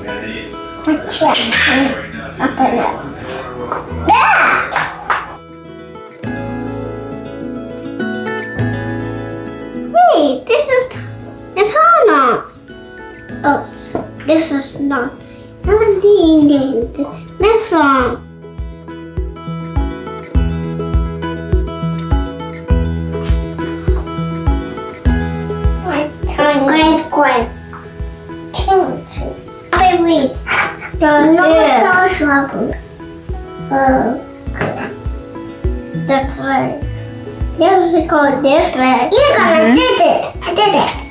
Let's check. Up and up. Back! Hey, it's not. Oh, this is not. This one. Great. Babies. Not so trouble. That's right. You have to go this way. You did it. I did it.